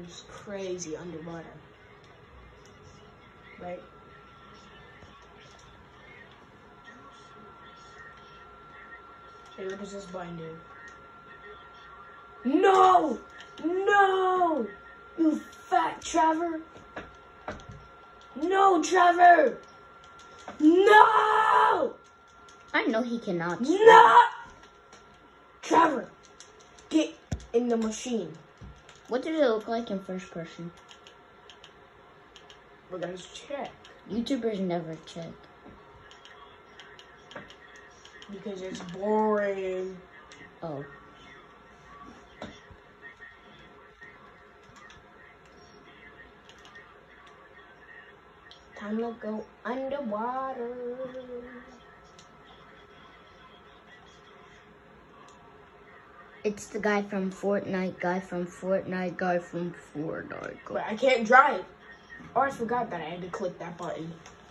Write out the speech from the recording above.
goes crazy underwater. Right? Hey, what does this button do? No! No! You fat Trevor! No, Trevor! No! I know he cannot. No! Trevor, get in the machine. What did it look like in first person? We're gonna check. YouTubers never check. Because it's boring. Oh. Time to go underwater. It's the guy from Fortnite, guy from Fortnite, guy from Fortnite. But I can't drive. Oh, I forgot that I had to click that button.